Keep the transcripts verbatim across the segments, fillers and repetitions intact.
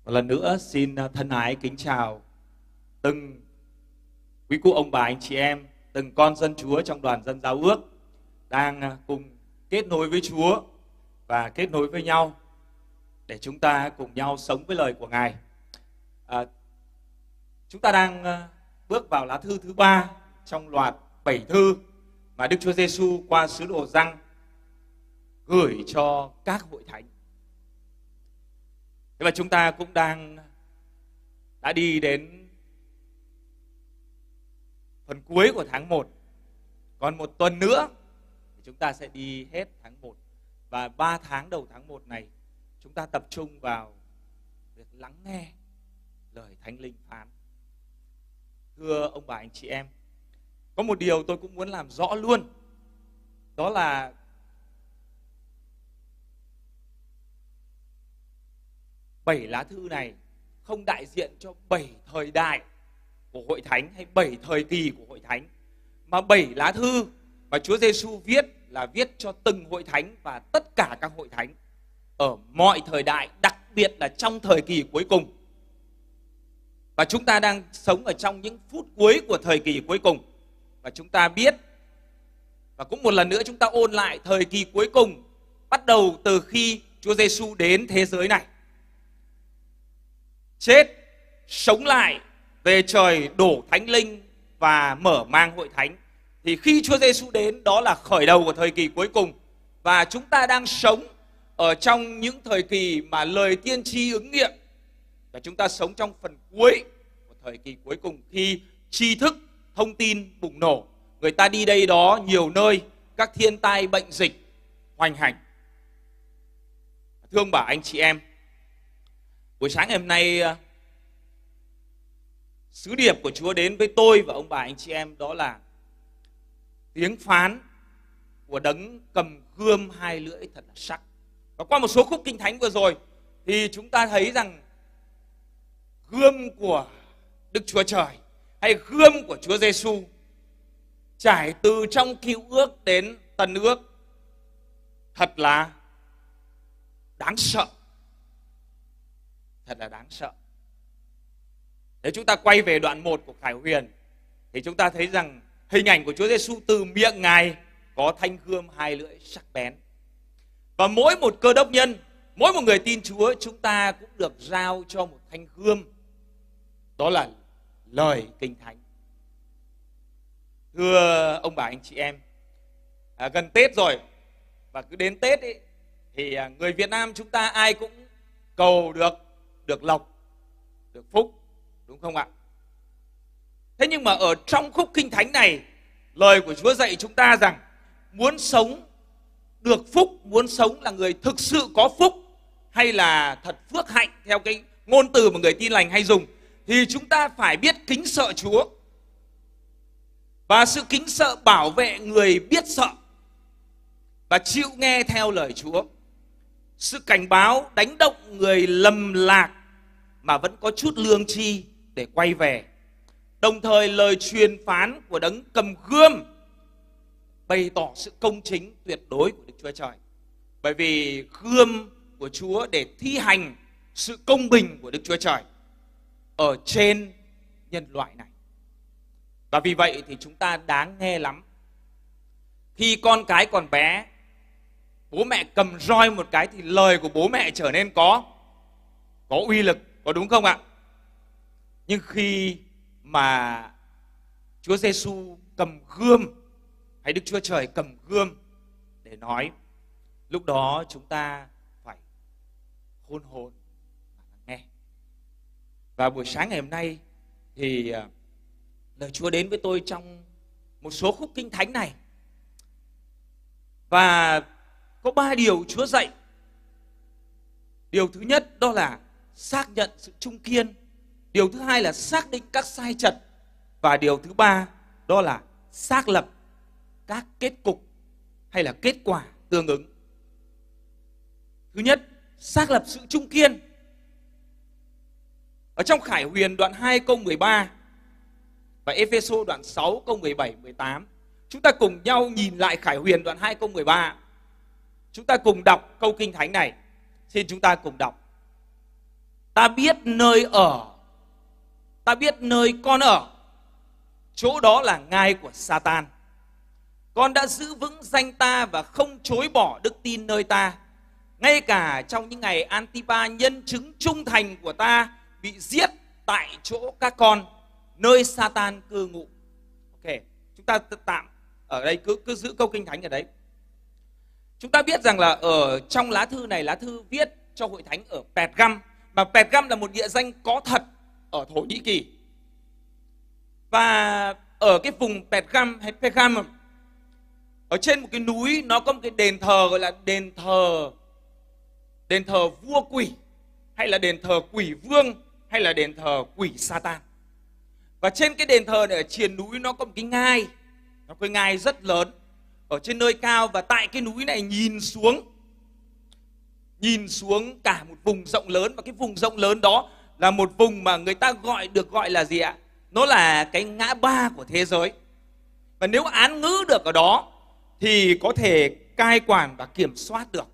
Một lần nữa xin thân ái kính chào từng quý cụ ông bà anh chị em, từng con dân Chúa trong đoàn dân giao ước đang cùng kết nối với Chúa và kết nối với nhau để chúng ta cùng nhau sống với lời của Ngài. À, chúng ta đang bước vào lá thư thứ ba trong loạt bảy thư mà Đức Chúa Giêsu qua sứ đồ Giăng gửi cho các hội thánh. Thế và chúng ta cũng đang đã đi đến phần cuối của tháng một. Còn một tuần nữa thì chúng ta sẽ đi hết tháng một. Và ba tháng đầu tháng một này chúng ta tập trung vào việc lắng nghe lời Thánh Linh phán. Thưa ông bà anh chị em, có một điều tôi cũng muốn làm rõ luôn. Đó là bảy lá thư này không đại diện cho bảy thời đại của hội thánh hay bảy thời kỳ của hội thánh, mà bảy lá thư mà Chúa Giêsu viết là viết cho từng hội thánh và tất cả các hội thánh ở mọi thời đại, đặc biệt là trong thời kỳ cuối cùng. Và chúng ta đang sống ở trong những phút cuối của thời kỳ cuối cùng. Và chúng ta biết, và cũng một lần nữa chúng ta ôn lại thời kỳ cuối cùng bắt đầu từ khi Chúa Giêsu đến thế giới này, chết, sống lại, về trời, đổ Thánh Linh và mở mang hội thánh. Thì khi Chúa Giêsu đến, đó là khởi đầu của thời kỳ cuối cùng. Và chúng ta đang sống ở trong những thời kỳ mà lời tiên tri ứng nghiệm. Và chúng ta sống trong phần cuối của thời kỳ cuối cùng, khi tri thức, thông tin bùng nổ. Người ta đi đây đó nhiều nơi, các thiên tai bệnh dịch hoành hành. Thưa ông bà anh chị em, buổi sáng ngày hôm nay, sứ điệp của Chúa đến với tôi và ông bà anh chị em đó là tiếng phán của đấng cầm gươm hai lưỡi thật là sắc. Và qua một số khúc kinh thánh vừa rồi thì chúng ta thấy rằng gươm của Đức Chúa Trời hay gươm của Chúa Giêsu trải từ trong Cựu Ước đến Tân Ước thật là đáng sợ. Thật là đáng sợ. Nếu chúng ta quay về đoạn một của Khải Huyền thì chúng ta thấy rằng hình ảnh của Chúa Giêsu, từ miệng Ngài có thanh gươm hai lưỡi sắc bén. Và mỗi một cơ đốc nhân, mỗi một người tin Chúa, chúng ta cũng được giao cho một thanh gươm. Đó là lời Kinh Thánh. Thưa ông bà anh chị em, à, gần Tết rồi, và cứ đến Tết ấy, thì người Việt Nam chúng ta ai cũng cầu được được lộc, được phúc, đúng không ạ? Thế nhưng mà ở trong khúc Kinh Thánh này, lời của Chúa dạy chúng ta rằng muốn sống được phúc, muốn sống là người thực sự có phúc, hay là thật phước hạnh theo cái ngôn từ mà người tin lành hay dùng, thì chúng ta phải biết kính sợ Chúa. Và sự kính sợ bảo vệ người biết sợ và chịu nghe theo lời Chúa. Sự cảnh báo đánh động người lầm lạc mà vẫn có chút lương tri để quay về. Đồng thời lời truyền phán của đấng cầm gươm bày tỏ sự công chính tuyệt đối của Đức Chúa Trời. Bởi vì gươm của Chúa để thi hành sự công bình của Đức Chúa Trời ở trên nhân loại này. Và vì vậy thì chúng ta đáng nghe lắm. Khi con cái còn bé, bố mẹ cầm roi một cái thì lời của bố mẹ trở nên có có uy lực, có đúng không ạ? Nhưng khi mà Chúa Giêsu cầm gươm, hay Đức Chúa Trời cầm gươm để nói, lúc đó chúng ta phải khôn hồn và nghe. Và buổi sáng ngày hôm nay thì lời Chúa đến với tôi trong một số khúc Kinh Thánh này. Và có ba điều Chúa dạy. Điều thứ nhất đó là xác nhận sự trung kiên. Điều thứ hai là xác định các sai trật. Và điều thứ ba đó là xác lập các kết cục hay là kết quả tương ứng. Thứ nhất, xác lập sự trung kiên. Ở trong Khải Huyền đoạn hai câu mười ba và Ê-phê-sô đoạn sáu câu mười bảy mười tám, chúng ta cùng nhau nhìn lại Khải Huyền đoạn hai câu mười ba. Chúng ta cùng đọc câu Kinh Thánh này. Xin chúng ta cùng đọc. Ta biết nơi ở, ta biết nơi con ở, chỗ đó là ngai của Satan. Con đã giữ vững danh ta và không chối bỏ đức tin nơi ta. Ngay cả trong những ngày Antipa, nhân chứng trung thành của ta, bị giết tại chỗ các con, nơi Satan cư ngụ. Ok, chúng ta tạm ở đây cứ cứ giữ câu kinh thánh ở đấy. Chúng ta biết rằng là ở trong lá thư này, lá thư viết cho hội thánh ở Pergam, mà Pergam là một địa danh có thật ở Thổ Nhĩ Kỳ. Và ở cái vùng Pergam hay Pergamum, ở trên một cái núi nó có một cái đền thờ gọi là đền thờ đền thờ vua quỷ, hay là đền thờ quỷ vương, hay là đền thờ quỷ Satan. Và trên cái đền thờ này ở triền núi nó có một cái ngai, nó có cái ngai rất lớn ở trên nơi cao, và tại cái núi này nhìn xuống nhìn xuống cả một vùng rộng lớn, và cái vùng rộng lớn đó là một vùng mà người ta gọi được gọi là gì ạ? Nó là cái ngã ba của thế giới. Và nếu án ngữ được ở đó thì có thể cai quản và kiểm soát được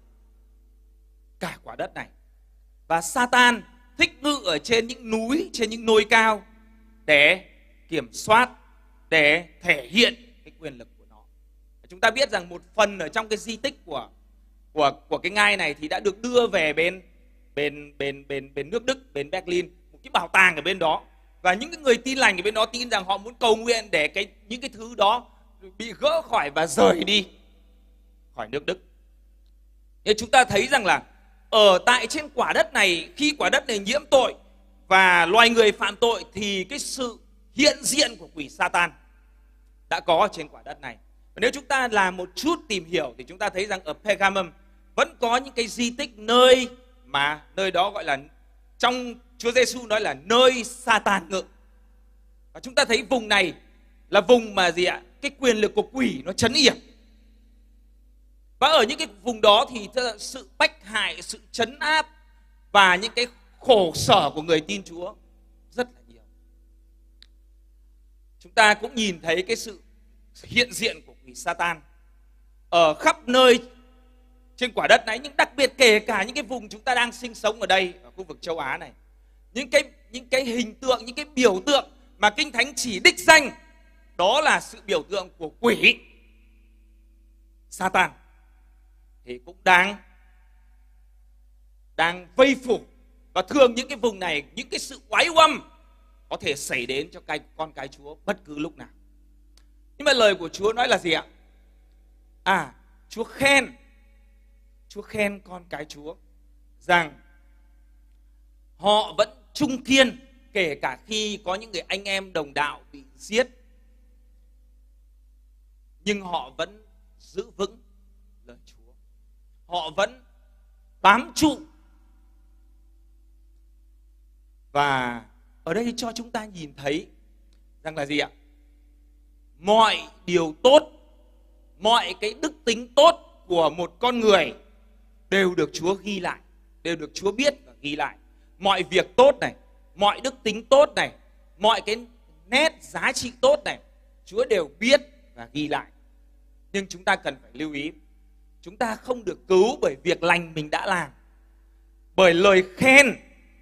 cả quả đất này. Và Satan thích ngự ở trên những núi, trên những đồi cao để kiểm soát, để thể hiện cái quyền lực của nó. Chúng ta biết rằng một phần ở trong cái di tích của của của cái ngai này thì đã được đưa về bên bên bên bên bên nước Đức, bên Berlin, một cái bảo tàng ở bên đó. Và những cái người tin lành ở bên đó tin rằng họ muốn cầu nguyện để cái những cái thứ đó bị gỡ khỏi và rời đi khỏi nước Đức. Nên chúng ta thấy rằng là ở tại trên quả đất này, khi quả đất này nhiễm tội và loài người phạm tội, thì cái sự hiện diện của quỷ Satan đã có trên quả đất này. Và nếu chúng ta làm một chút tìm hiểu thì chúng ta thấy rằng ở Pergamum vẫn có những cái di tích nơi mà nơi đó gọi là, trong Chúa Giêsu nói là nơi Satan ngự. Và chúng ta thấy vùng này là vùng mà gì ạ? Cái quyền lực của quỷ nó trấn yểm. Và ở những cái vùng đó thì sự bách hại, sự trấn áp và những cái khổ sở của người tin Chúa rất là nhiều. Chúng ta cũng nhìn thấy cái sự hiện diện của quỷ Satan ở khắp nơi trên quả đất này, nhưng đặc biệt kể cả những cái vùng chúng ta đang sinh sống ở đây, ở khu vực châu Á này. Những cái, những cái hình tượng, những cái biểu tượng mà Kinh Thánh chỉ đích danh, đó là sự biểu tượng của quỷ Satan, thì cũng đang đang vây phủ. Và thường những cái vùng này, những cái sự oái oăm có thể xảy đến cho cái con cái Chúa bất cứ lúc nào. Nhưng mà lời của Chúa nói là gì ạ? À, Chúa khen Chúa khen con cái Chúa rằng họ vẫn trung kiên, kể cả khi có những người anh em đồng đạo bị giết, nhưng họ vẫn giữ vững lời Chúa. Họ vẫn bám trụ. Và ở đây cho chúng ta nhìn thấy rằng là gì ạ? Mọi điều tốt, mọi cái đức tính tốt của một con người đều được Chúa ghi lại, đều được Chúa biết và ghi lại. Mọi việc tốt này, mọi đức tính tốt này, mọi cái nét giá trị tốt này, Chúa đều biết và ghi lại. Nhưng chúng ta cần phải lưu ý, chúng ta không được cứu bởi việc lành mình đã làm, bởi lời khen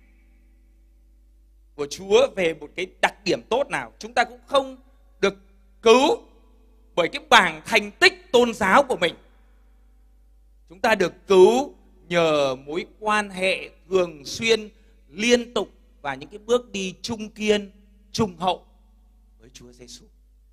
của Chúa về một cái đặc điểm tốt nào. Chúng ta cũng không được cứu bởi cái bảng thành tích tôn giáo của mình. Chúng ta được cứu nhờ mối quan hệ thường xuyên, liên tục và những cái bước đi trung kiên, trung hậu với Chúa Giêsu.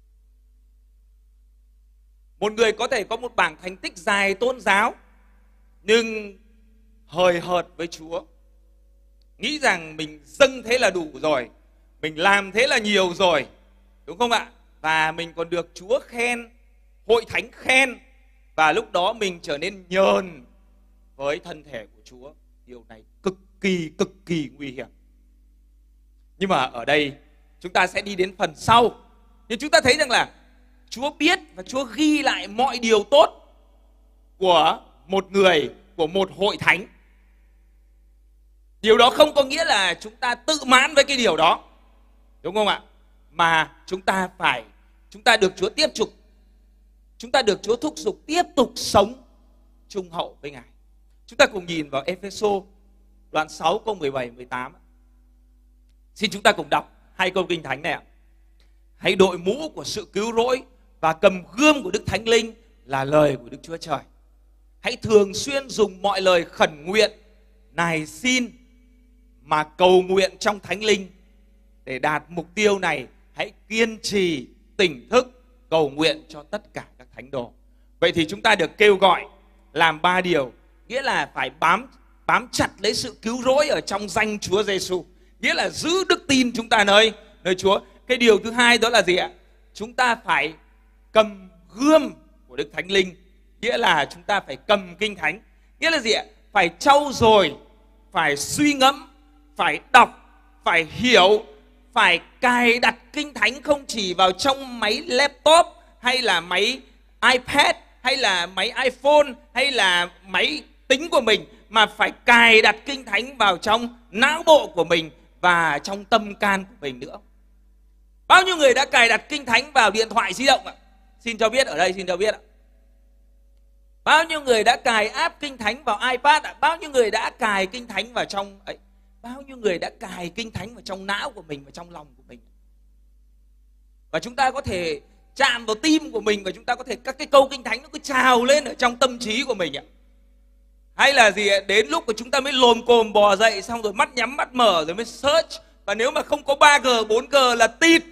Một người có thể có một bảng thành tích dài tôn giáo nhưng hời hợt với Chúa, nghĩ rằng mình dâng thế là đủ rồi, mình làm thế là nhiều rồi, đúng không ạ? Và mình còn được Chúa khen, hội thánh khen, và lúc đó mình trở nên nhờn với thân thể của Chúa. Điều này cực kỳ cực kỳ nguy hiểm. Nhưng mà ở đây chúng ta sẽ đi đến phần sau, nhưng chúng ta thấy rằng là Chúa biết và Chúa ghi lại mọi điều tốt của một người, của một hội thánh. Điều đó không có nghĩa là chúng ta tự mãn với cái điều đó, đúng không ạ? Mà chúng ta phải, chúng ta được Chúa tiếp tục, chúng ta được Chúa thúc giục tiếp tục sống trung hậu với Ngài. Chúng ta cùng nhìn vào Ê-phê-sô đoạn sáu câu mười bảy mười tám. Xin chúng ta cùng đọc hai câu Kinh Thánh này ạ. Hãy đội mũ của sự cứu rỗi và cầm gươm của Đức Thánh Linh là lời của Đức Chúa Trời. Hãy thường xuyên dùng mọi lời khẩn nguyện, nài xin mà cầu nguyện trong Thánh Linh. Để đạt mục tiêu này, hãy kiên trì, tỉnh thức, cầu nguyện cho tất cả các thánh đồ. Vậy thì chúng ta được kêu gọi làm ba điều, nghĩa là phải bám bám chặt lấy sự cứu rỗi ở trong danh Chúa Giêsu, nghĩa là giữ đức tin chúng ta nơi nơi Chúa. Cái điều thứ hai đó là gì ạ? Chúng ta phải cầm gươm của Đức Thánh Linh, nghĩa là chúng ta phải cầm Kinh Thánh, nghĩa là gì ạ? Phải trau dồi, phải suy ngẫm, phải đọc, phải hiểu, phải cài đặt Kinh Thánh không chỉ vào trong máy laptop hay là máy iPad hay là máy iPhone hay là máy tính của mình, mà phải cài đặt Kinh Thánh vào trong não bộ của mình và trong tâm can của mình nữa. Bao nhiêu người đã cài đặt Kinh Thánh vào điện thoại di động ạ? Xin cho biết ở đây, xin cho biết ạ. Bao nhiêu người đã cài app Kinh Thánh vào iPad ạ? Bao nhiêu người đã cài Kinh Thánh vào trong ấy? Bao nhiêu người đã cài Kinh Thánh vào trong não của mình, vào trong lòng của mình? Và chúng ta có thể chạm vào tim của mình, và chúng ta có thể các cái câu Kinh Thánh nó cứ trào lên ở trong tâm trí của mình ạ. Hay là gì ạ? Đến lúc của chúng ta mới lồm cồm bò dậy, xong rồi mắt nhắm mắt mở rồi mới search. Và nếu mà không có ba G, bốn G là tịt.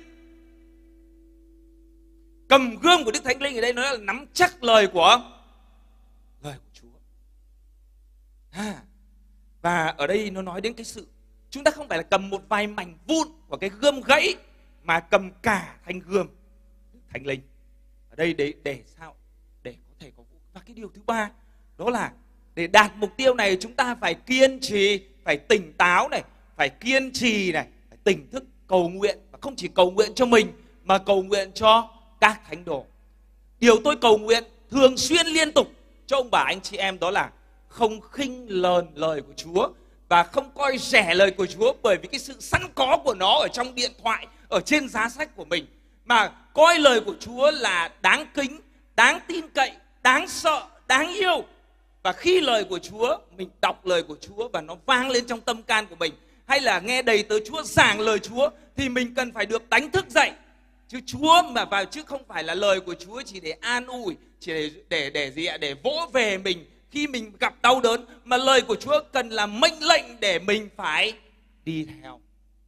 Cầm gươm của Đức Thánh Linh ở đây nó là nắm chắc lời của lời của Chúa. À, và ở đây nó nói đến cái sự chúng ta không phải là cầm một vài mảnh vụn của cái gươm gãy, mà cầm cả thanh gươm Đức Thánh Linh. Ở đây để để sao? Để có thể có vũ. Và cái điều thứ ba đó là để đạt mục tiêu này chúng ta phải kiên trì, phải tỉnh táo này, phải kiên trì này, phải tỉnh thức cầu nguyện, và không chỉ cầu nguyện cho mình mà cầu nguyện cho các thánh đồ. Điều tôi cầu nguyện thường xuyên liên tục cho ông bà anh chị em đó là không khinh lờn lời của Chúa và không coi rẻ lời của Chúa bởi vì cái sự sẵn có của nó ở trong điện thoại, ở trên giá sách của mình, mà coi lời của Chúa là đáng kính, đáng tin cậy, đáng sợ, đáng yêu. Và khi lời của Chúa, mình đọc lời của Chúa và nó vang lên trong tâm can của mình, hay là nghe đầy tớ Chúa giảng lời Chúa, thì mình cần phải được đánh thức dậy. Chứ Chúa mà vào, chứ không phải là lời của Chúa chỉ để an ủi, chỉ để để để gì ạ? Để vỗ về mình khi mình gặp đau đớn, mà lời của Chúa cần là mệnh lệnh để mình phải đi theo.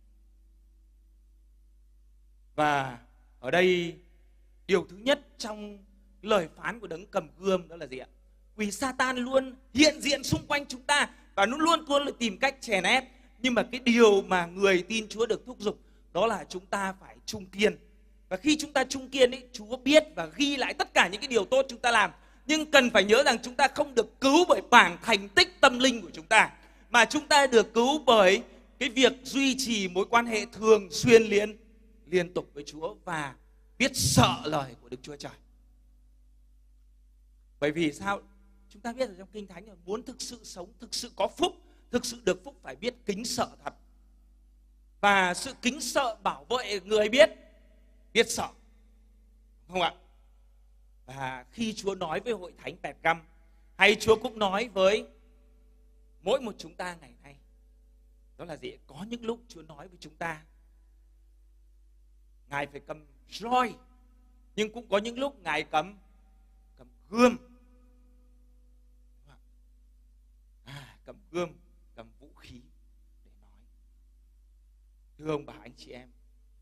Và ở đây điều thứ nhất trong lời phán của đấng cầm gươm đó là gì ạ? Vì Satan luôn hiện diện xung quanh chúng ta và nó luôn luôn tìm cách chèn ép. Nhưng mà cái điều mà người tin Chúa được thúc giục đó là chúng ta phải trung kiên. Và khi chúng ta trung kiên ấy, Chúa biết và ghi lại tất cả những cái điều tốt chúng ta làm. Nhưng cần phải nhớ rằng chúng ta không được cứu bởi bảng thành tích tâm linh của chúng ta, mà chúng ta được cứu bởi cái việc duy trì mối quan hệ thường xuyên liên liên tục với Chúa và biết sợ lời của Đức Chúa Trời. Bởi vì sao? Chúng ta biết ở trong Kinh Thánh là muốn thực sự sống, thực sự có phúc, thực sự được phúc phải biết kính sợ thật. Và sự kính sợ bảo vệ người biết, biết sợ. Không ạ? Và khi Chúa nói với hội thánh Pẹt Găm, hay Chúa cũng nói với mỗi một chúng ta ngày nay, đó là gì? Có những lúc Chúa nói với chúng ta Ngài phải cầm roi, nhưng cũng có những lúc Ngài cầm cầm gươm. À, cầm gươm, cầm vũ khí để nói. Thưa ông bà anh chị em,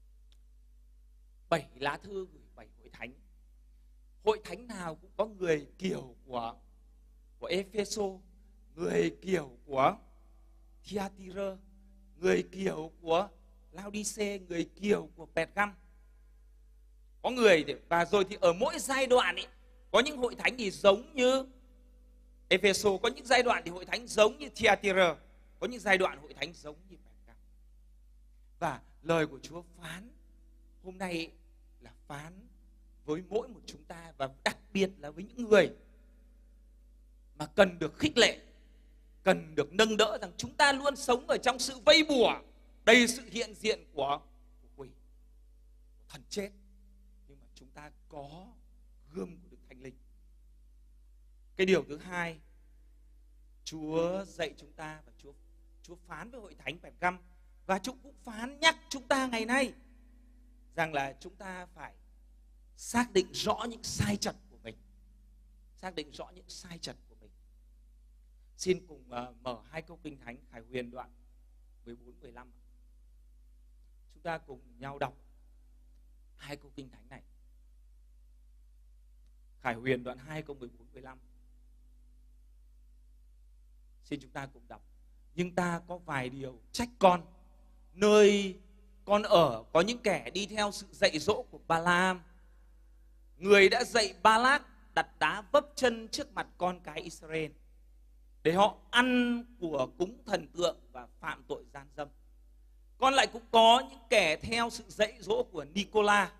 bảy lá thư gửi bảy hội thánh. Hội thánh nào cũng có người kiểu của của Epheso, người kiểu của Thyatira, người kiểu của Laodice, người kiểu của Pẹt Găm. Có người thì, và rồi thì ở mỗi giai đoạn ấy, có những hội thánh thì giống như Epheso, có những giai đoạn thì hội thánh giống như Thyatira, có những giai đoạn hội thánh giống như Pẹt Găm. Và lời của Chúa phán hôm nay là phán với mỗi một chúng ta, và đặc biệt là với những người mà cần được khích lệ, cần được nâng đỡ, rằng chúng ta luôn sống ở trong sự vây bùa, đầy sự hiện diện của, của quỷ, của thần chết. Nhưng mà chúng ta có gươm của Đức Thánh Linh. Cái điều thứ hai, Chúa dạy chúng ta và Chúa Chúa phán với hội thánh Pergam, và Chúa cũng phán nhắc chúng ta ngày nay rằng là chúng ta phải xác định rõ những sai trật của mình. Xác định rõ những sai trật của mình. Xin cùng uh, mở hai câu Kinh Thánh Khải Huyền đoạn mười bốn mười lăm. Chúng ta cùng nhau đọc hai câu Kinh Thánh này. Khải Huyền đoạn hai câu mười bốn mười lăm. Xin chúng ta cùng đọc. Nhưng ta có vài điều trách con. Nơi con ở có những kẻ đi theo sự dạy dỗ của Ba-la-am, người đã dạy Ba-lác đặt đá vấp chân trước mặt con cái Israel, để họ ăn của cúng thần tượng và phạm tội gian dâm. Con lại cũng có những kẻ theo sự dạy dỗ của Nicola.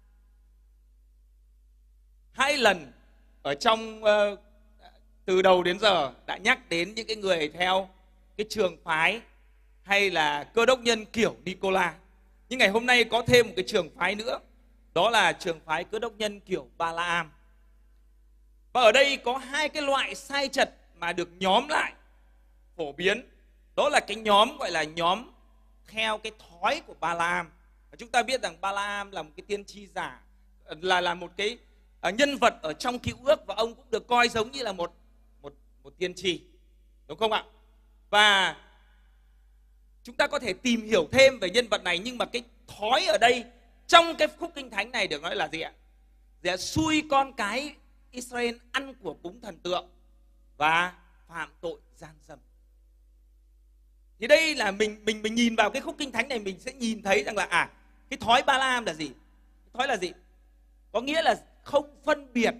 Hai lần ở trong uh, từ đầu đến giờ đã nhắc đến những cái người theo cái trường phái hay là cơ đốc nhân kiểu Nicola. Nhưng ngày hôm nay có thêm một cái trường phái nữa, đó là trường phái cơ đốc nhân kiểu Ba-la-am. Và ở đây có hai cái loại sai trật mà được nhóm lại phổ biến. Đó là cái nhóm gọi là nhóm theo cái thói của Ba-la-am. Và chúng ta biết rằng Ba-la-am là một cái tiên tri giả, là là một cái uh, nhân vật ở trong Cựu Ước, và ông cũng được coi giống như là một một một tiên tri, đúng không ạ? Và chúng ta có thể tìm hiểu thêm về nhân vật này, nhưng mà cái thói ở đây trong cái khúc Kinh Thánh này được nói là gì ạ? Để xui con cái Israel ăn của cúng thần tượng và phạm tội gian dâm. Thì đây là mình mình mình nhìn vào cái khúc Kinh Thánh này, mình sẽ nhìn thấy rằng là à, cái thói Ba-la-am là gì? Cái thói là gì? Có nghĩa là không phân biệt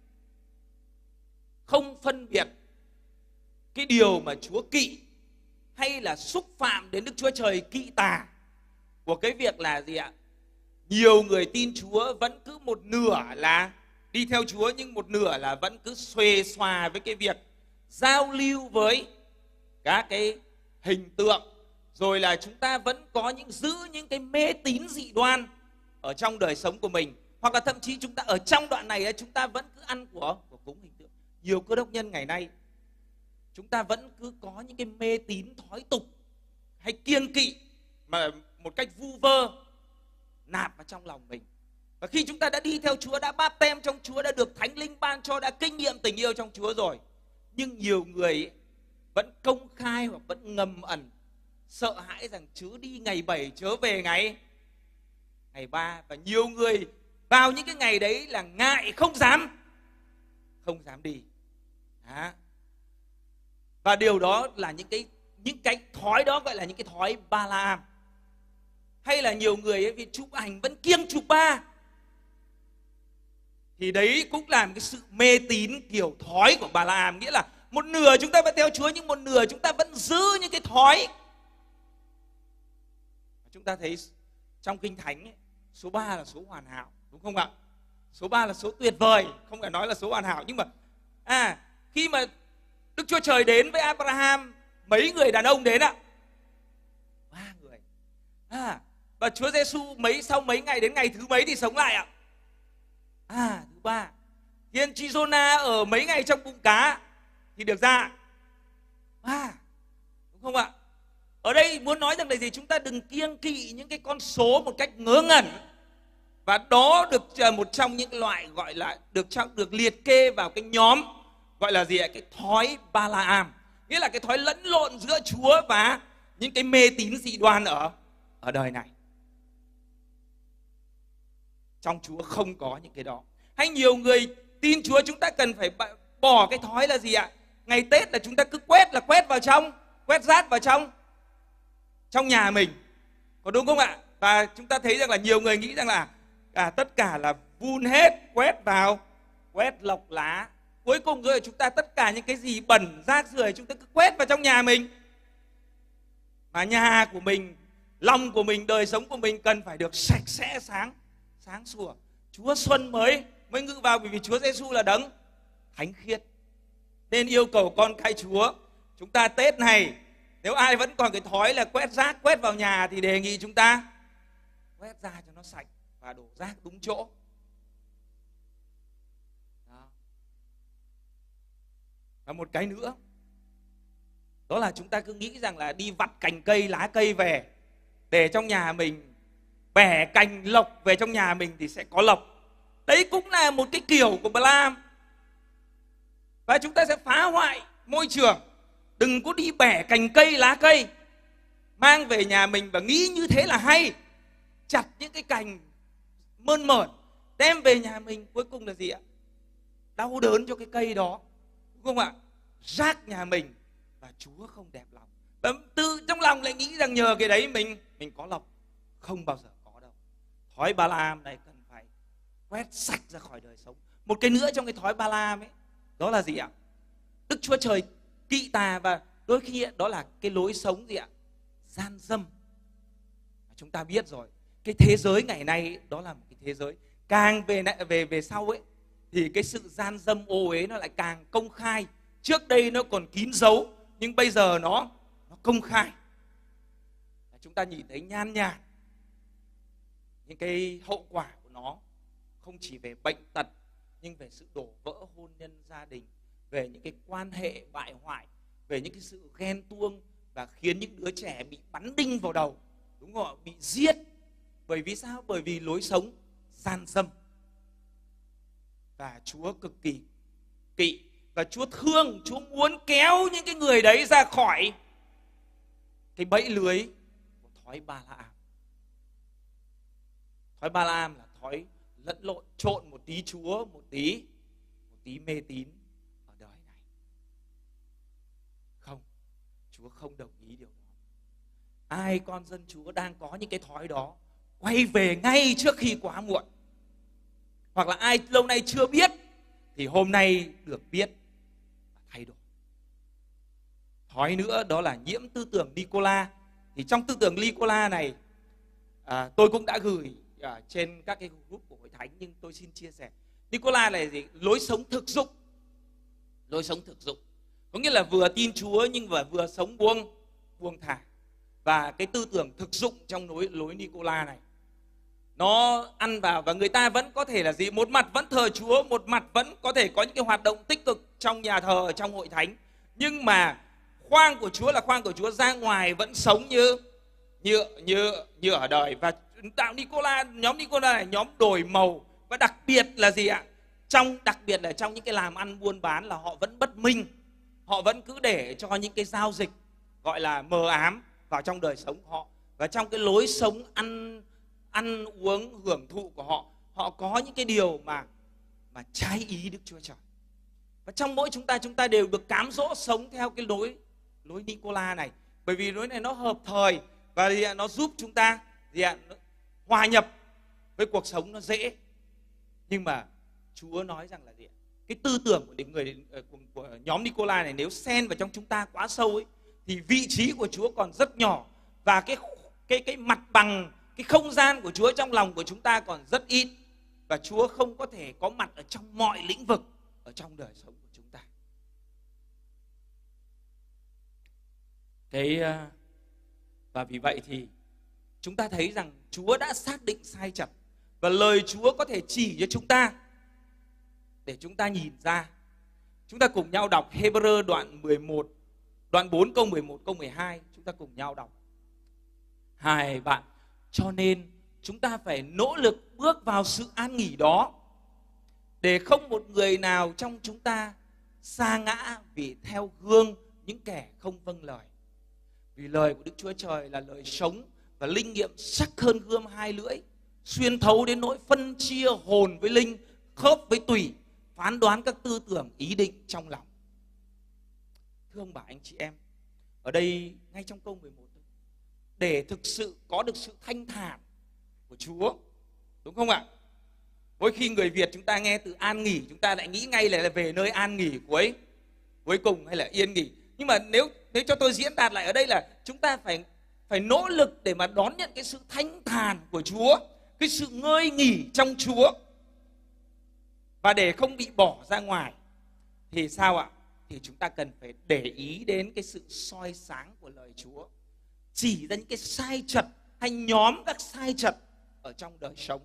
không phân biệt cái điều mà Chúa kỵ, hay là xúc phạm đến Đức Chúa Trời kỵ tà, của cái việc là gì ạ? Nhiều người tin Chúa vẫn cứ một nửa là đi theo Chúa, nhưng một nửa là vẫn cứ xuề xòa với cái việc giao lưu với các cái hình tượng. Rồi là chúng ta vẫn có những giữ những cái mê tín dị đoan ở trong đời sống của mình. Hoặc là thậm chí chúng ta ở trong đoạn này chúng ta vẫn cứ ăn của, của cúng hình tượng. Nhiều cơ đốc nhân ngày nay chúng ta vẫn cứ có những cái mê tín thói tục hay kiêng kỵ mà một cách vu vơ nạp vào trong lòng mình. Và khi chúng ta đã đi theo Chúa, đã báp têm trong Chúa, đã được Thánh Linh ban cho, đã kinh nghiệm tình yêu trong Chúa rồi, nhưng nhiều người vẫn công khai hoặc vẫn ngầm ẩn sợ hãi rằng chứ đi ngày bảy chớ về ngày ngày ba. Và nhiều người vào những cái ngày đấy là ngại, không dám không dám đi. Đó. Và điều đó là những cái những cái thói đó gọi là những cái thói Ba-la-am. Hay là nhiều người ấy, vì chụp ảnh vẫn kiêng chụp ba, thì đấy cũng là một cái sự mê tín kiểu thói của Ba-la-am. Nghĩa là một nửa chúng ta vẫn theo Chúa, nhưng một nửa chúng ta vẫn giữ những cái thói. Chúng ta thấy trong Kinh Thánh ấy, số ba là số hoàn hảo, đúng không ạ? Số ba là số tuyệt vời, không phải nói là số hoàn hảo. Nhưng mà à, khi mà Đức Chúa Trời đến với Abraham, mấy người đàn ông đến ạ? Ba người. À, và Chúa Giêsu mấy sau mấy ngày, đến ngày thứ mấy thì sống lại ạ? À, thứ ba. Tiên tri Giô-na ở mấy ngày trong bụng cá thì được ra? À, đúng không ạ? Ở đây muốn nói rằng là gì? Chúng ta đừng kiêng kỵ những cái con số một cách ngớ ngẩn. Và đó được một trong những loại gọi là được trong được liệt kê vào cái nhóm gọi là gì ạ? Cái thói Ba-la-am. Nghĩa là cái thói lẫn lộn giữa Chúa và những cái mê tín dị đoan ở ở đời này. Trong Chúa không có những cái đó. Hay nhiều người tin Chúa, chúng ta cần phải bỏ cái thói là gì ạ? Ngày Tết là chúng ta cứ quét là quét vào trong, quét rác vào trong trong nhà mình, có đúng không ạ? Và chúng ta thấy rằng là nhiều người nghĩ rằng là à, tất cả là vun hết, quét vào, quét lọc lá. Cuối cùng rồi chúng ta tất cả những cái gì bẩn, rác rưởi chúng ta cứ quét vào trong nhà mình. Mà nhà của mình, lòng của mình, đời sống của mình cần phải được sạch sẽ, sáng sáng sủa. Chúa Xuân mới mới ngự vào, bởi vì Chúa Giêsu là đấng thánh khiết. Nên yêu cầu con cái Chúa, chúng ta Tết này, nếu ai vẫn còn cái thói là quét rác, quét vào nhà, thì đề nghị chúng ta quét ra cho nó sạch và đổ rác đúng chỗ. Đó. Và một cái nữa, Đó là chúng ta cứ nghĩ rằng là đi vặt cành cây, lá cây về để trong nhà mình, bẻ cành lộc về trong nhà mình thì sẽ có lộc. Đấy cũng là một cái kiểu của Balaam. Và chúng ta sẽ phá hoại môi trường. Đừng có đi bẻ cành cây, lá cây mang về nhà mình và nghĩ như thế là hay. Chặt những cái cành mơn mởn đem về nhà mình, cuối cùng là gì ạ? Đau đớn cho cái cây đó, đúng không ạ? Rác nhà mình và Chúa không đẹp lòng. Và tự trong lòng lại nghĩ rằng nhờ cái đấy mình mình có lộc. Không bao giờ có đâu. Thói Balaam này cần phải quét sạch ra khỏi đời sống. Một cái nữa trong cái thói Balaam ấy, đó là gì ạ? Đức Chúa Trời kỵ tà, và đôi khi đó là cái lối sống gì ạ? Gian dâm. Chúng ta biết rồi, cái thế giới ngày nay đó là một cái thế giới càng về về về sau ấy thì cái sự gian dâm ô uế nó lại càng công khai. Trước đây nó còn kín giấu, nhưng bây giờ nó nó công khai. Chúng ta nhìn thấy nhan nhản những cái hậu quả của nó, không chỉ về bệnh tật nhưng về sự đổ vỡ hôn nhân gia đình, về những cái quan hệ bại hoại, về những cái sự ghen tuông, và khiến những đứa trẻ bị bắn đinh vào đầu, đúng không ạ? Bị giết. Bởi vì sao? Bởi vì lối sống gian dâm. Và Chúa cực kỳ kỵ, và Chúa thương, Chúa muốn kéo những cái người đấy ra khỏi cái bẫy lưới của thói Ba-la-am. Thói Ba-la-am là thói lẫn lộn, trộn một tí Chúa, một tí một tí mê tín ở đời này. Không, Chúa không đồng ý điều đó. Ai con dân Chúa đang có những cái thói đó, quay về ngay trước khi quá muộn. Hoặc là ai lâu nay chưa biết thì hôm nay được biết và thay đổi. Thói nữa đó là nhiễm tư tưởng Nicola. Thì trong tư tưởng Nicola này, à, tôi cũng đã gửi à, trên các cái group của Hội Thánh, nhưng tôi xin chia sẻ. Nicola là gì? Lối sống thực dụng. Lối sống thực dụng có nghĩa là vừa tin Chúa nhưng mà vừa sống buông buông thả. Và cái tư tưởng thực dụng trong lối lối Nicola này, nó ăn vào, và người ta vẫn có thể là gì? Một mặt vẫn thờ Chúa, một mặt vẫn có thể có những cái hoạt động tích cực trong nhà thờ, trong hội thánh. Nhưng mà khoang của Chúa là khoang của Chúa, ra ngoài vẫn sống như như như như ở đời. Và đạo Nicola, nhóm Nicola là nhóm đổi màu, và đặc biệt là gì ạ? Trong đặc biệt là trong những cái làm ăn buôn bán là họ vẫn bất minh. Họ vẫn cứ để cho những cái giao dịch gọi là mờ ám vào trong đời sống của họ. Và trong cái lối sống ăn ăn uống hưởng thụ của họ, họ có những cái điều mà mà trái ý Đức Chúa Trời. Và trong mỗi chúng ta, chúng ta đều được cám dỗ sống theo cái lối lối Nicola này, bởi vì lối này nó hợp thời và nó giúp chúng ta gì ạ? Hòa nhập với cuộc sống nó dễ. Nhưng mà Chúa nói rằng là gì ạ? Cái tư tưởng của người của, của nhóm Nicola này nếu xen vào trong chúng ta quá sâu ấy, thì vị trí của Chúa còn rất nhỏ, và cái cái cái mặt bằng, cái không gian của Chúa trong lòng của chúng ta còn rất ít, và Chúa không có thể có mặt ở trong mọi lĩnh vực ở trong đời sống của chúng ta. Cái và vì vậy thì chúng ta thấy rằng Chúa đã xác định sai chật, và lời Chúa có thể chỉ cho chúng ta để chúng ta nhìn ra. Chúng ta cùng nhau đọc Hebrew đoạn mười một, đoạn bốn câu mười một câu mười hai, chúng ta cùng nhau đọc. Hai bạn, cho nên chúng ta phải nỗ lực bước vào sự an nghỉ đó, để không một người nào trong chúng ta sa ngã vì theo gương những kẻ không vâng lời. Vì lời của Đức Chúa Trời là lời sống và linh nghiệm sắc hơn gươm hai lưỡi, xuyên thấu đến nỗi phân chia hồn với linh, khớp với tủy, phán đoán các tư tưởng ý định trong lòng. Thưa ông bà anh chị em, ở đây ngay trong câu mười một, để thực sự có được sự thanh thản của Chúa, đúng không ạ? Mỗi khi người Việt chúng ta nghe từ an nghỉ, chúng ta lại nghĩ ngay là về nơi an nghỉ cuối cuối cùng hay là yên nghỉ. Nhưng mà nếu nếu cho tôi diễn đạt lại ở đây là chúng ta phải phải nỗ lực để mà đón nhận cái sự thanh thản của Chúa, cái sự ngơi nghỉ trong Chúa. Và để không bị bỏ ra ngoài thì sao ạ? Thì chúng ta cần phải để ý đến cái sự soi sáng của lời Chúa, chỉ ra những cái sai trật hay nhóm các sai trật ở trong đời sống.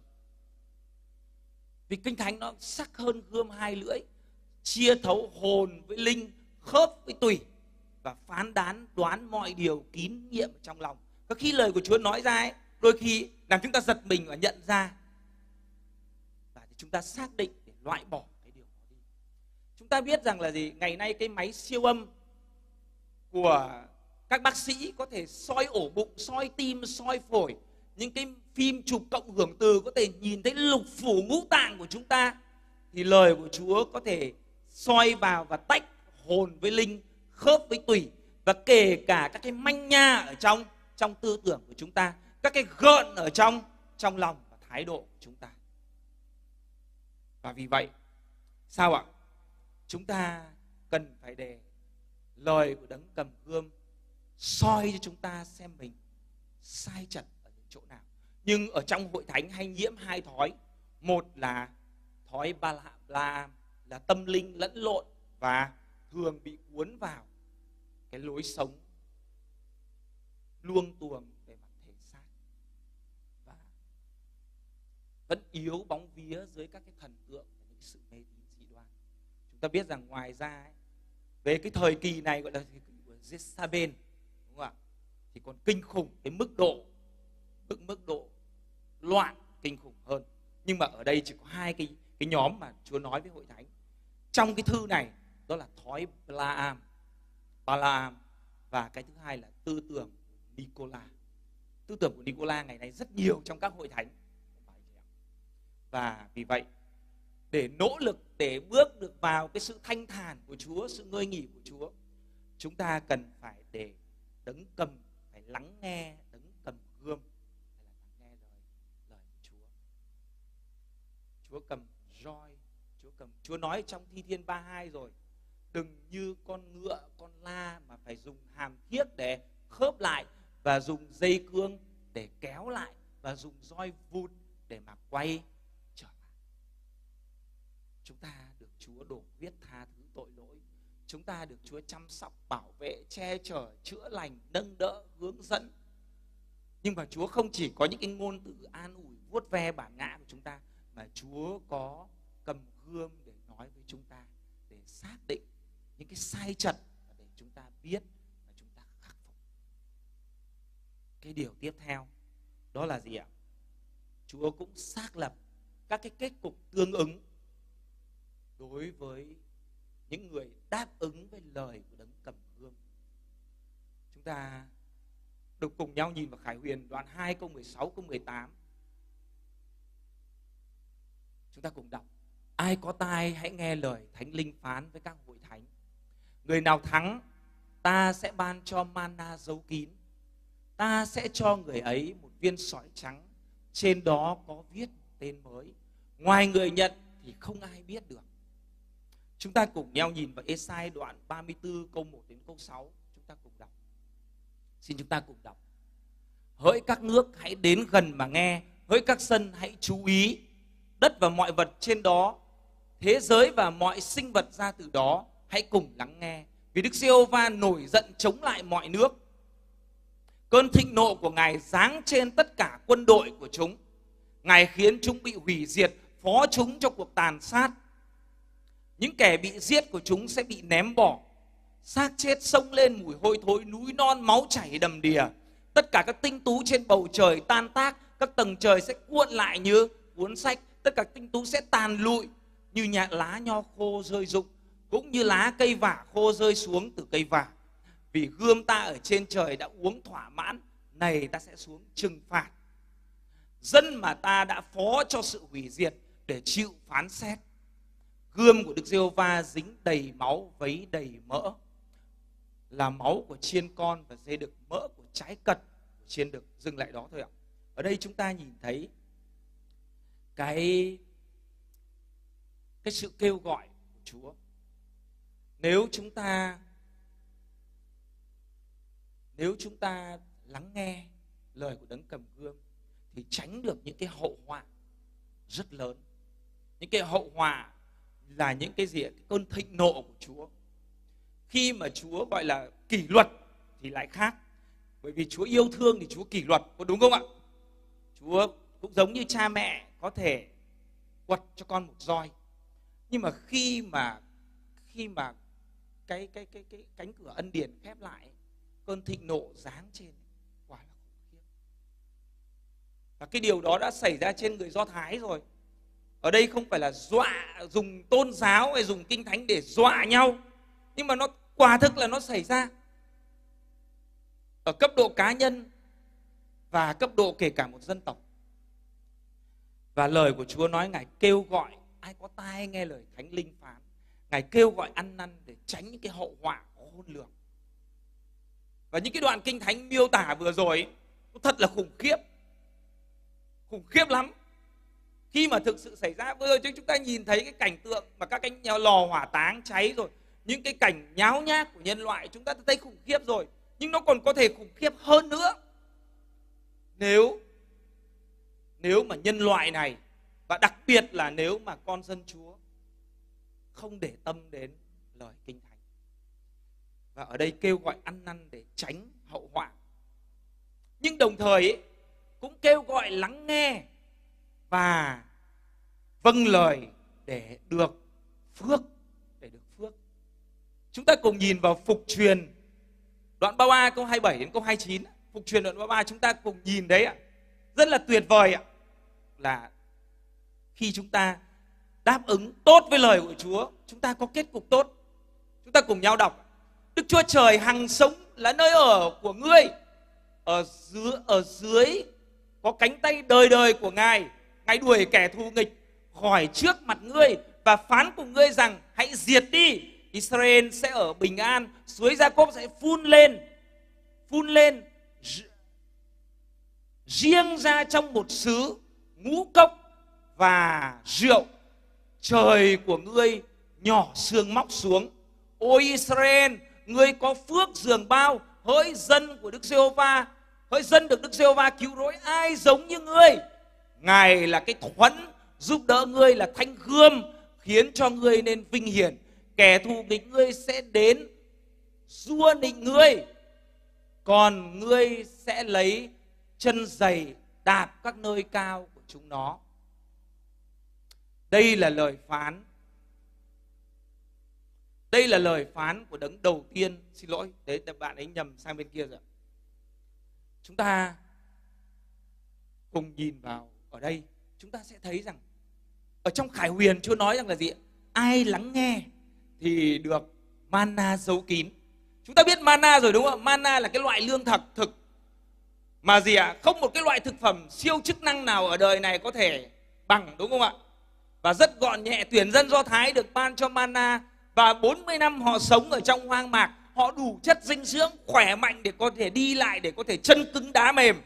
Vì Kinh Thánh nó sắc hơn gươm hai lưỡi, chia thấu hồn với linh, khớp với tủy. và phán đoán đoán mọi điều kín nhiệm trong lòng. Có khi lời của Chúa nói ra ấy, đôi khi làm chúng ta giật mình và nhận ra, và chúng ta xác định để loại bỏ cái điều đó đi. Chúng ta biết rằng là gì? Ngày nay cái máy siêu âm của các bác sĩ có thể soi ổ bụng, soi tim, soi phổi. Những cái phim chụp cộng hưởng từ có thể nhìn thấy lục phủ ngũ tạng của chúng ta. Thì lời của Chúa có thể soi vào và tách hồn với linh, khớp với tủy, và kể cả các cái manh nha ở trong trong tư tưởng của chúng ta, các cái gợn ở trong trong lòng và thái độ của chúng ta. Và vì vậy, sao ạ? Chúng ta cần phải để lời của Đấng cầm gươm soi cho chúng ta xem mình sai chật ở những chỗ nào. Nhưng ở trong hội thánh hay nhiễm hai thói. Một là thói Ba-la-am, là tâm linh lẫn lộn và thường bị cuốn vào cái lối sống luông tuồng về mặt thể xác, và vẫn yếu bóng vía dưới các cái thần tượng và những sự mê tín dị đoan. Chúng ta biết rằng ngoài ra ấy, về cái thời kỳ này gọi là thời kỳ của Jezabel, đúng không ạ? Thì còn kinh khủng cái mức độ mức mức độ loạn kinh khủng hơn. Nhưng mà ở đây chỉ có hai cái cái nhóm mà Chúa nói với hội thánh trong cái thư này, đó là thói Balaam, Balaam và cái thứ hai là tư tưởng Nicola. Tư tưởng của Nicola ngày nay rất nhiều trong các hội thánh. Và vì vậy, để nỗ lực để bước được vào cái sự thanh thản của Chúa, sự ngơi nghỉ của Chúa, chúng ta cần phải để Đấng cầm, phải lắng nghe Đấng cầm gươm, phải là lắng nghe lời lời của Chúa. Chúa cầm roi, Chúa cầm. Chúa nói trong Thi Thiên ba hai rồi, đừng như con ngựa, con la mà phải dùng hàm thiếc để khớp lại, và dùng dây cương để kéo lại, và dùng roi vụt để mà quay trở lại. Chúng ta được Chúa đổ huyết tha thứ tội lỗi. Chúng ta được Chúa chăm sóc, bảo vệ, che chở, chữa lành, nâng đỡ, hướng dẫn. Nhưng mà Chúa không chỉ có những cái ngôn từ an ủi, vuốt ve bản ngã của chúng ta, mà Chúa có cầm gươm để nói với chúng ta, để xác định những cái sai chật và để chúng ta biết và chúng ta khắc phục. Cái điều tiếp theo đó là gì ạ? Chúa cũng xác lập các cái kết cục tương ứng đối với những người đáp ứng với lời của Đấng cầm gươm. Chúng ta được cùng nhau nhìn vào Khải Huyền đoạn hai câu mười sáu câu mười tám. Chúng ta cùng đọc: ai có tai hãy nghe lời Thánh Linh phán với các hội thánh. Người nào thắng, ta sẽ ban cho mana giấu kín. Ta sẽ cho người ấy một viên sỏi trắng, trên đó có viết tên mới. Ngoài người nhận thì không ai biết được. Chúng ta cùng nhau nhìn vào Ê-sai đoạn ba mươi tư câu một đến câu sáu. Chúng ta cùng đọc. Xin chúng ta cùng đọc: hỡi các nước hãy đến gần mà nghe, hỡi các dân hãy chú ý. Đất và mọi vật trên đó, thế giới và mọi sinh vật ra từ đó, hãy cùng lắng nghe. Vì Đức Giê-hô-va nổi giận chống lại mọi nước. Cơn thịnh nộ của Ngài giáng trên tất cả quân đội của chúng. Ngài khiến chúng bị hủy diệt, phó chúng cho cuộc tàn sát. Những kẻ bị giết của chúng sẽ bị ném bỏ. Xác chết xông lên mùi hôi thối, núi non máu chảy đầm đìa. Tất cả các tinh tú trên bầu trời tan tác, các tầng trời sẽ cuộn lại như cuốn sách. Tất cả tinh tú sẽ tàn lụi như nhạ lá nho khô rơi rụng, cũng như lá cây vả khô rơi xuống từ cây vả. Vì gươm ta ở trên trời đã uống thỏa mãn, này ta sẽ xuống trừng phạt dân mà ta đã phó cho sự hủy diệt để chịu phán xét. Gươm của Đức Giê-hô-va dính đầy máu, vấy đầy mỡ, là máu của chiên con và dê đực, mỡ của trái cật của chiên đực. Dừng lại đó thôi ạ. Ở đây chúng ta nhìn thấy cái cái sự kêu gọi của Chúa. Nếu chúng ta nếu chúng ta lắng nghe lời của Đấng cầm gươm thì tránh được những cái hậu họa rất lớn. Những cái hậu họa là những cái gì? Cái cơn thịnh nộ của Chúa. Khi mà Chúa gọi là kỷ luật thì lại khác. Bởi vì Chúa yêu thương thì Chúa kỷ luật, có đúng không ạ? Chúa cũng giống như cha mẹ có thể quật cho con một roi. Nhưng mà khi mà khi mà cái cái cái cái cánh cửa ân điển khép lại, cơn thịnh nộ giáng trên, quả là khủng khiếp. Và cái điều đó đã xảy ra trên người Do Thái rồi. Ở đây không phải là dọa, dùng tôn giáo hay dùng kinh thánh để dọa nhau, nhưng mà nó quả thực là nó xảy ra ở cấp độ cá nhân và cấp độ kể cả một dân tộc. Và lời của Chúa nói Ngài kêu gọi ai có tai nghe lời Thánh Linh phán. Ngài kêu gọi ăn năn để tránh những cái hậu họa khôn lường. Và những cái đoạn kinh thánh miêu tả vừa rồi nó thật là khủng khiếp. Khủng khiếp lắm. Khi mà thực sự xảy ra, vừa rồi chúng ta nhìn thấy cái cảnh tượng mà các cái lò hỏa táng cháy rồi, những cái cảnh nháo nhác của nhân loại chúng ta thấy khủng khiếp rồi. Nhưng nó còn có thể khủng khiếp hơn nữa Nếu Nếu mà nhân loại này, và đặc biệt là nếu mà con dân Chúa không để tâm đến lời Kinh Thánh. Và ở đây kêu gọi ăn năn để tránh hậu họa. Nhưng đồng thời ấy, cũng kêu gọi lắng nghe và vâng lời để được phước, để được phước. Chúng ta cùng nhìn vào Phục Truyền đoạn ba mươi ba câu hai mươi bảy đến câu hai mươi chín. Phục Truyền đoạn ba mươi ba chúng ta cùng nhìn đấy ạ. Rất là tuyệt vời ạ. Là khi chúng ta đáp ứng tốt với lời của Chúa, chúng ta có kết cục tốt. Chúng ta cùng nhau đọc. Đức Chúa Trời hằng sống là nơi ở của ngươi, ở dưới, ở dưới có cánh tay đời đời của Ngài. Ngài đuổi kẻ thù nghịch khỏi trước mặt ngươi và phán cùng ngươi rằng hãy diệt đi. Israel sẽ ở bình an, suối Gia-cốp sẽ phun lên, phun lên riêng ra trong một xứ ngũ cốc và rượu. Trời của ngươi nhỏ sương móc xuống. Ôi Israel, ngươi có phước giường bao. Hỡi dân của Đức Giê-hô-va, hỡi dân được Đức Giê-hô-va cứu rỗi, ai giống như ngươi? Ngài là cái thuẫn giúp đỡ ngươi, là thanh gươm khiến cho ngươi nên vinh hiển. Kẻ thù nghịch ngươi sẽ đến giua nịnh ngươi, còn ngươi sẽ lấy chân giày đạp các nơi cao của chúng nó. Đây là lời phán. Đây là lời phán của đấng đầu tiên. Xin lỗi, đấy bạn ấy nhầm sang bên kia rồi. Chúng ta cùng nhìn vào ở đây, chúng ta sẽ thấy rằng ở trong Khải Huyền Chúa nói rằng là gì? Ai lắng nghe thì được manna giấu kín. Chúng ta biết manna rồi đúng không? Manna là cái loại lương thực thực mà gì ạ? À? Không một cái loại thực phẩm siêu chức năng nào ở đời này có thể bằng, đúng không ạ? Và rất gọn nhẹ. Tuyển dân Do Thái được ban cho manna, và bốn mươi năm họ sống ở trong hoang mạc, họ đủ chất dinh dưỡng, khỏe mạnh để có thể đi lại, để có thể chân cứng đá mềm.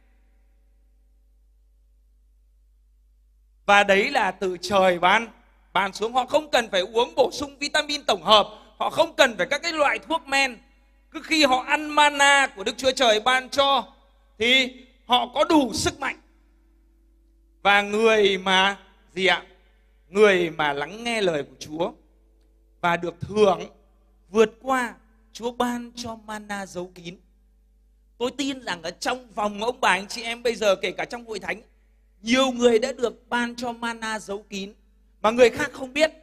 Và đấy là từ trời ban ban xuống. Họ không cần phải uống bổ sung vitamin tổng hợp, họ không cần phải các cái loại thuốc men. Cứ khi họ ăn manna của Đức Chúa Trời ban cho thì họ có đủ sức mạnh. Và người mà gì ạ? Người mà lắng nghe lời của Chúa và được thưởng vượt qua, Chúa ban cho manna giấu kín. Tôi tin rằng ở trong vòng ông bà anh chị em bây giờ, kể cả trong hội thánh, nhiều người đã được ban cho manna giấu kín mà người khác không biết.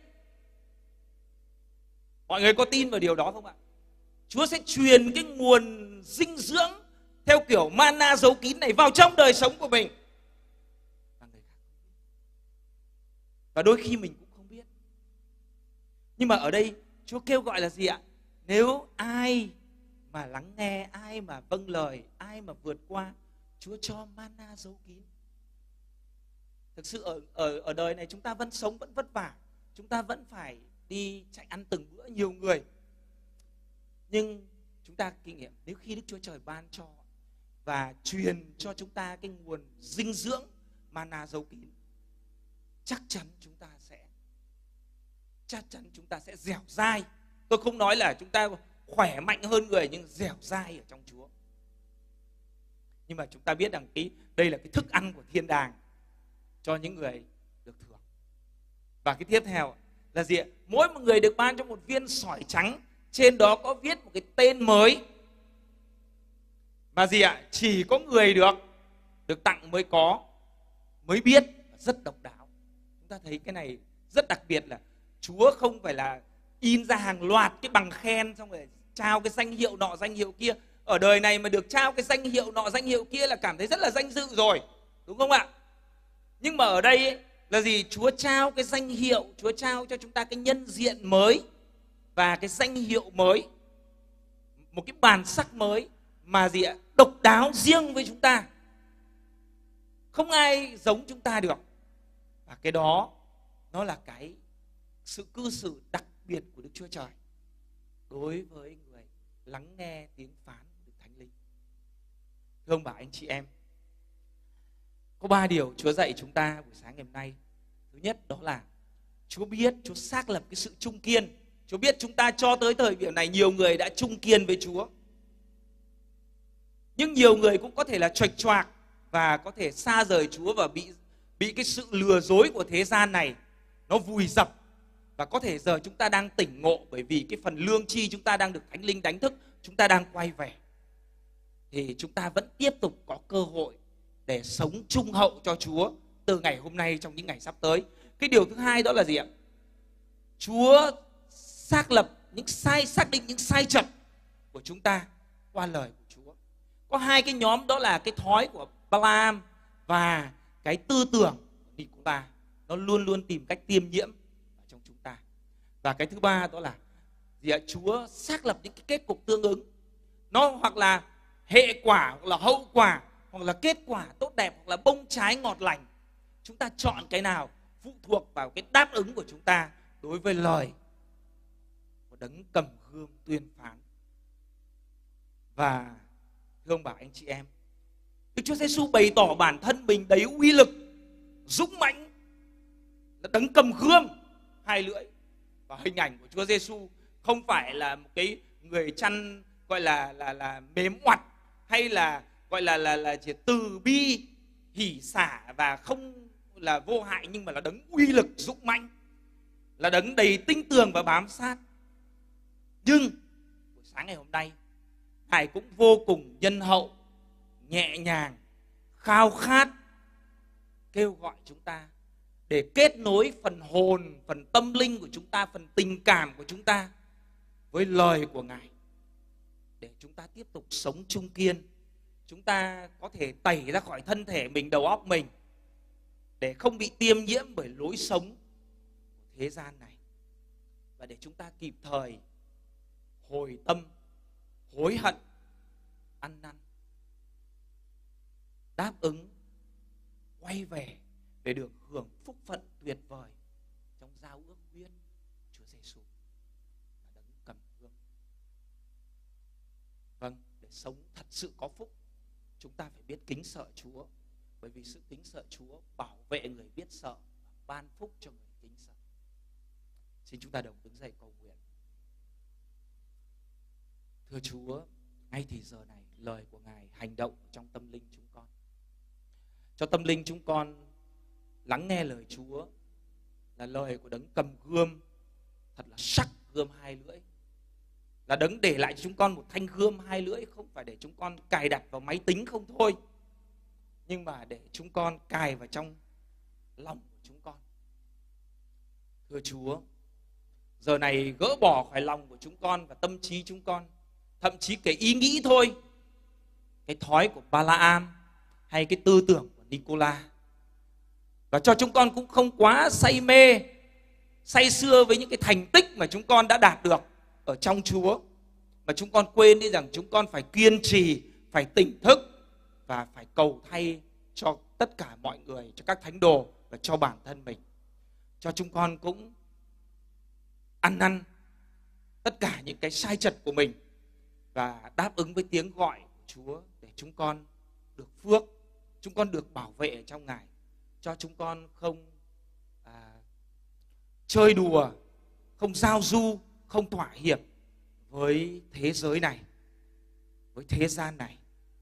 Mọi người có tin vào điều đó không ạ? Chúa sẽ truyền cái nguồn dinh dưỡng theo kiểu manna giấu kín này vào trong đời sống của mình, và người khác không biết. Và đôi khi mình cũng không biết. Nhưng mà ở đây Chúa kêu gọi là gì ạ? Nếu ai mà lắng nghe, ai mà vâng lời, ai mà vượt qua, Chúa cho manna giấu kín. Thực sự ở, ở, ở đời này chúng ta vẫn sống, vẫn vất vả. Chúng ta vẫn phải đi chạy ăn từng bữa, nhiều người. Nhưng chúng ta kinh nghiệm, nếu khi Đức Chúa Trời ban cho và truyền cho chúng ta cái nguồn dinh dưỡng manna giấu kín, chắc chắn chúng ta sẽ chắc chắn chúng ta sẽ dẻo dai. Tôi không nói là chúng ta khỏe mạnh hơn người, nhưng dẻo dai ở trong Chúa. Nhưng mà chúng ta biết rằng cái đây là cái thức ăn của thiên đàng cho những người được thưởng. Và cái tiếp theo là gì ạ? Mỗi một người được ban cho một viên sỏi trắng, trên đó có viết một cái tên mới mà gì ạ? Chỉ có người được được tặng mới có, mới biết, rất độc đáo. Chúng ta thấy cái này rất đặc biệt, là Chúa không phải là in ra hàng loạt cái bằng khen, xong rồi trao cái danh hiệu nọ danh hiệu kia. Ở đời này mà được trao cái danh hiệu nọ danh hiệu kia là cảm thấy rất là danh dự rồi, đúng không ạ? Nhưng mà ở đây ấy, là gì? Chúa trao cái danh hiệu, Chúa trao cho chúng ta cái nhân diện mới và cái danh hiệu mới, một cái bản sắc mới mà gì ạ? Độc đáo riêng với chúng ta, không ai giống chúng ta được. Và cái đó nó là cái sự cư xử đặc biệt của Đức Chúa Trời đối với người lắng nghe tiếng phán của Đức Thánh Linh. Thưa ông bà anh chị em, có ba điều Chúa dạy chúng ta buổi sáng ngày hôm nay. Thứ nhất đó là Chúa biết, Chúa xác lập cái sự trung kiên. Chúa biết chúng ta cho tới thời điểm này nhiều người đã trung kiên với Chúa, nhưng nhiều người cũng có thể là chệch choạc và có thể xa rời Chúa và bị bị cái sự lừa dối của thế gian này nó vùi dập. Và có thể giờ chúng ta đang tỉnh ngộ bởi vì cái phần lương tri chúng ta đang được Thánh Linh đánh thức, chúng ta đang quay về. Thì chúng ta vẫn tiếp tục có cơ hội để sống trung hậu cho Chúa từ ngày hôm nay trong những ngày sắp tới. Cái điều thứ hai đó là gì ạ? Chúa xác lập những sai, xác định những sai trật của chúng ta qua lời của Chúa. Có hai cái nhóm, đó là cái thói của Balaam và cái tư tưởng của Nicola. Nó luôn luôn tìm cách tiêm nhiễm ở trong chúng ta. Và cái thứ ba đó là gì ạ? Chúa xác lập những cái kết cục tương ứng. Nó hoặc là hệ quả, hoặc là hậu quả, hoặc là kết quả tốt đẹp, hoặc là bông trái ngọt lành. Chúng ta chọn cái nào phụ thuộc vào cái đáp ứng của chúng ta đối với lời của Đấng cầm gươm tuyên phán. Và thưa ông bà anh chị em, Đức Chúa Giêsu bày tỏ bản thân mình đầy uy lực, dũng mãnh, là Đấng cầm gươm hai lưỡi. Và hình ảnh của Chúa Giêsu không phải là một cái người chăn gọi là là là mềm oặt, hay là gọi là là là chỉ từ bi, hỷ xả và không là vô hại, nhưng mà là Đấng uy lực dũng mãnh, là Đấng đầy tinh tường và bám sát. Nhưng buổi sáng ngày hôm nay, Ngài cũng vô cùng nhân hậu, nhẹ nhàng, khao khát kêu gọi chúng ta để kết nối phần hồn, phần tâm linh của chúng ta, phần tình cảm của chúng ta với lời của Ngài, để chúng ta tiếp tục sống trung kiên. Chúng ta có thể tẩy ra khỏi thân thể mình, đầu óc mình, để không bị tiêm nhiễm bởi lối sống của thế gian này, và để chúng ta kịp thời hồi tâm, hối hận, ăn năn, đáp ứng, quay về để được hưởng phúc phận tuyệt vời trong giao ước huyết Chúa Giêsu là Đấng cầm gươm. Vâng, để sống thật sự có phúc, chúng ta phải biết kính sợ Chúa, bởi vì sự kính sợ Chúa bảo vệ người biết sợ và ban phúc cho người kính sợ. Xin chúng ta đồng đứng dậy cầu nguyện. Thưa Chúa, ngay thì giờ này, lời của Ngài hành động trong tâm linh chúng con. Cho tâm linh chúng con lắng nghe lời Chúa, là lời của Đấng cầm gươm thật là sắc, gươm hai lưỡi, là Đấng để lại cho chúng con một thanh gươm hai lưỡi, không phải để chúng con cài đặt vào máy tính không thôi, nhưng mà để chúng con cài vào trong lòng của chúng con. Thưa Chúa, giờ này gỡ bỏ khỏi lòng của chúng con và tâm trí chúng con, thậm chí cái ý nghĩ thôi, cái thói của Balaam hay cái tư tưởng của Nicola. Và cho chúng con cũng không quá say mê, say sưa với những cái thành tích mà chúng con đã đạt được ở trong Chúa, mà chúng con quên đi rằng chúng con phải kiên trì, phải tỉnh thức và phải cầu thay cho tất cả mọi người, cho các thánh đồ và cho bản thân mình. Cho chúng con cũng ăn năn tất cả những cái sai trật của mình và đáp ứng với tiếng gọi của Chúa, để chúng con được phước, chúng con được bảo vệ ở trong Ngài. Cho chúng con không à, chơi đùa, không giao du, không thỏa hiệp với thế giới này, với thế gian này.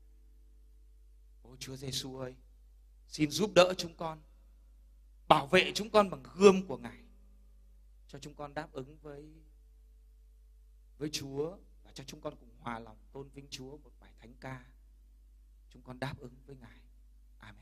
Ôi Chúa Giêsu ơi, xin giúp đỡ chúng con, bảo vệ chúng con bằng gươm của Ngài, cho chúng con đáp ứng với với Chúa, và cho chúng con cùng hòa lòng tôn vinh Chúa một bài thánh ca. Chúng con đáp ứng với Ngài. Amen.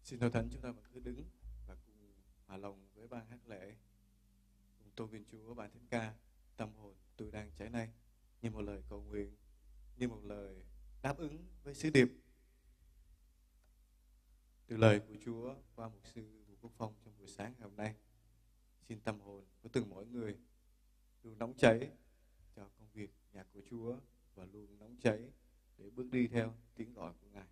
Xin Hội Thánh chúng ta vẫn cứ đứng và cùng hòa lòng với ban hát lễ, cùng tôn vinh Chúa bài thánh ca Tâm hồn tôi đang cháy nay, như một lời cầu nguyện, như một lời đáp ứng với sứ điệp từ lời của Chúa qua mục sư Vũ Quốc Phong trong buổi sáng ngày hôm nay. Xin tâm hồn của từng mỗi người luôn nóng cháy cho công việc nhạc của Chúa và luôn nóng cháy để bước đi theo tiếng gọi của Ngài.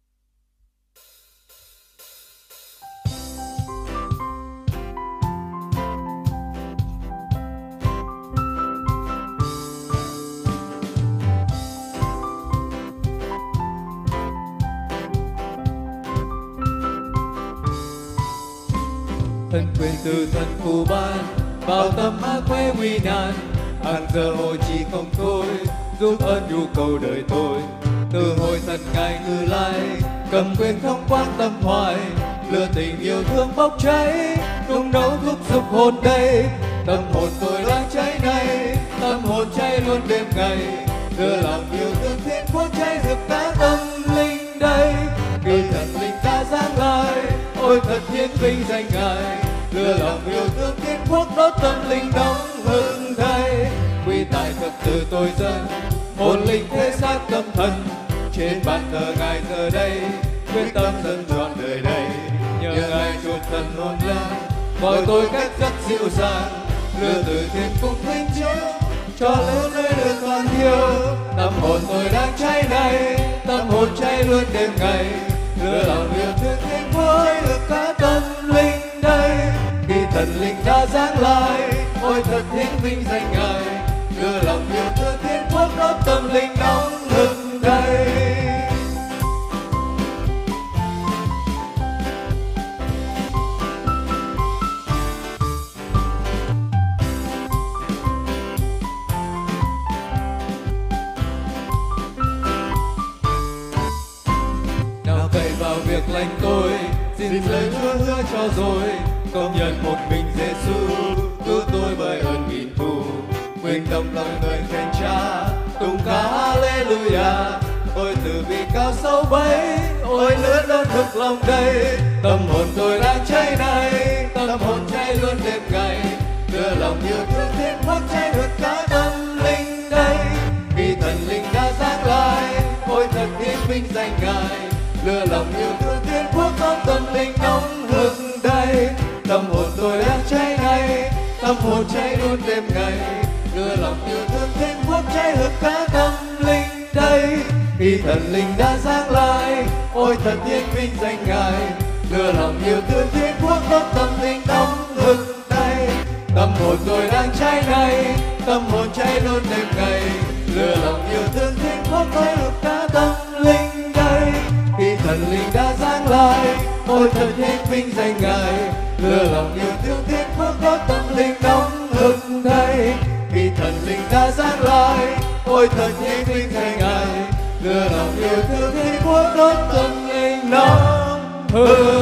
Thân quyền từ thân phù ban, bao tâm ác quê nguy nan, hàng giờ hồi chỉ không thôi, giúp ơn nhu cầu đời tôi. Từ hồi thần ngài ngự lại, cầm quyền không quan tâm hoài, lửa tình yêu thương bốc cháy, nung nấu thúc giục hồn đây. Tâm hồn tôi đang cháy nay, tâm hồn cháy luôn đêm ngày, đưa lòng yêu thương thiên quốc cháy rực cả tâm linh đây. Khi thần linh ta giáng lại, ôi thật thiên vinh danh ngài, đưa lòng yêu thương thiên quốc đốt tâm linh nóng hừng thay. Quy tại Phật tử tôi dân, hồn linh thế xác tâm thần, trên bàn thờ ngài giờ đây, quyết tâm dâng trọn đời đây. Nhờ ngài chuộc thần hồn lên, gọi tôi cách rất dịu dàng, đưa từ thiên cung vinh chiếu, cho lớn nơi được toàn thiêu. Tâm hồn tôi đang cháy này, tâm hồn cháy luôn đêm ngày, đưa lòng yêu thương thiên quốc được cả tâm linh đây. Khi thần linh đã giáng lại, ôi thật thiên vinh danh ngài, đưa lòng yêu thương thiên quốc đốt tâm linh nóng hừng đây. Nào cậy vào việc lành tôi, xin lời Chúa hứa cho rồi, công nhận một mình Giêsu cứu tôi bởi ơn nghìn thù. Nguyện đồng lòng người khen Cha, tung ca Hallelujah. Ôi từ bi cao sâu bấy, ôi lửa đốt thực lòng đây. Tâm hồn tôi đang cháy này, tâm hồn cháy luôn đêm ngày, đưa lòng yêu thương thiên quốc cháy được cả tâm linh đây. Khi thần linh đã giáng lại, ôi thật thiên vinh danh ngài, đưa lòng yêu thương thiên quốc có tâm linh nóng hừng đây. Tâm hồn tôi đang cháy này, tâm hồn cháy luôn đêm ngày, đưa lòng yêu thương thiên quốc cháy hực cả tâm linh đây. Khi thần linh đã giáng lại, ôi thật thiên vinh danh ngài, đưa lòng yêu thương thiên quốc có tâm linh nóng hừng đây. Tâm hồn tôi đang cháy này, tâm hồn cháy luôn đêm ngày, đưa lòng yêu thương thiên quốc cháy hực cả tâm linh đây. Khi thần linh đã giáng lại, ôi thật thiên vinh danh ngài, đưa lòng yêu thương thiên quốc có tâm linh nóng hừng đây. Khi thần linh đã giáng lại, ôi thật thiên vinh danh ngài, đưa lòng yêu thương thiên quốc đốt tâm linh nóng hừng